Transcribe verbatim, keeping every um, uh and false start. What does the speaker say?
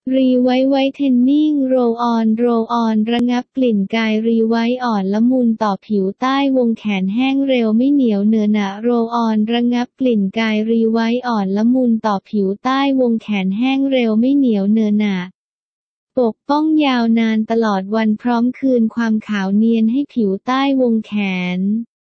รีไวท์ไวท์เทนนิ่งโรลออนโรลออนระงับกลิ่นกายรีไวท์อ่อนละมุนต่อผิวใต้วงแขนแห้งเร็วไม่เหนียวเนอะหนะโรลออนระงับกลิ่นกายรีไวท์อ่อนละมุนต่อผิวใต้วงแขนแห้งเร็วไม่เหนียวเนอะหนะปกป้องยาวนานตลอดวันพร้อมคืนความขาวเนียนให้ผิวใต้วงแขน